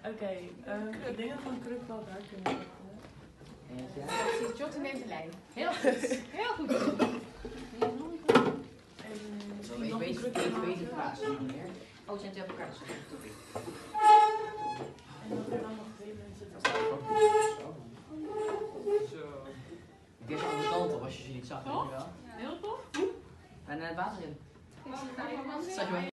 Oké, ik denk dat we een kruk wel daar kunnen zetten. Jotty neemt de lijn. Heel goed. Heel goed. En Zo misschien nog een kruk even maken. plaatsen. Oh, zijn twee op elkaar. En dat er dan nog 2 mensen Zo. Ik wist alle kanten op als je ze niet zag, weet je wel. Heel tof. En het water in. Ik zit daar even